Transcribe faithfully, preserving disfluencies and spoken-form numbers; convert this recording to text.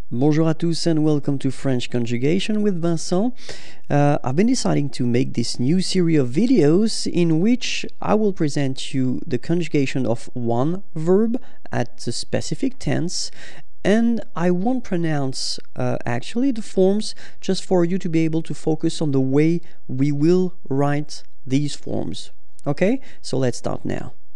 Bonjour à tous and welcome to French Conjugation with Vincent. Uh, I've been deciding to make this new series of videos in which I will present you the conjugation of one verb at a specific tense, and I won't pronounce uh, actually the forms, just for you to be able to focus on the way we will write these forms. Okay, so let's start now.